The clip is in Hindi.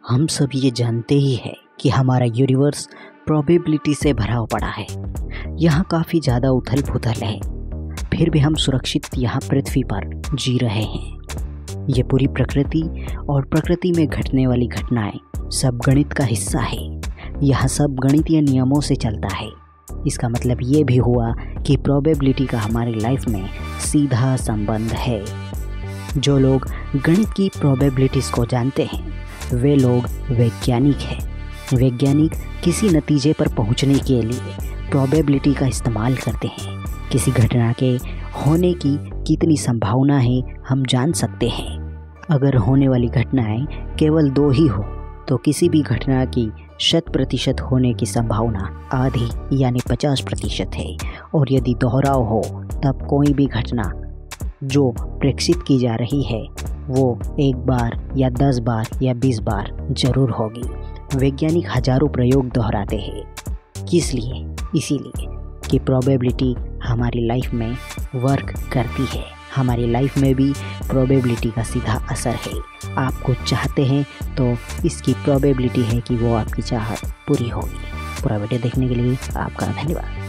हम सब ये जानते ही है कि हमारा यूनिवर्स प्रोबेबिलिटी से भरा पड़ा है। यहाँ काफ़ी ज़्यादा उथल पुथल है, फिर भी हम सुरक्षित यहाँ पृथ्वी पर जी रहे हैं। ये पूरी प्रकृति और प्रकृति में घटने वाली घटनाएं सब गणित का हिस्सा है। यह सब गणितीय नियमों से चलता है। इसका मतलब ये भी हुआ कि प्रोबेबिलिटी का हमारी लाइफ में सीधा संबंध है। जो लोग गणित की प्रोबेबिलिटीज़ को जानते हैं वे लोग वैज्ञानिक हैं। वैज्ञानिक किसी नतीजे पर पहुंचने के लिए प्रोबेबिलिटी का इस्तेमाल करते हैं। किसी घटना के होने की कितनी संभावना है हम जान सकते हैं। अगर होने वाली घटनाएं केवल 2 ही हो तो किसी भी घटना की 100% होने की संभावना आधी यानी 50% है। और यदि दोहराव हो तब कोई भी घटना जो प्रेक्षित की जा रही है वो 1 बार या 10 बार या 20 बार जरूर होगी। वैज्ञानिक हजारों प्रयोग दोहराते हैं। इसीलिए कि प्रोबेबिलिटी हमारी लाइफ में वर्क करती है। हमारी लाइफ में भी प्रोबेबिलिटी का सीधा असर है। आप कुछ चाहते हैं तो इसकी प्रोबेबिलिटी है कि वो आपकी चाहत पूरी होगी। पूरा वीडियो देखने के लिए आपका धन्यवाद।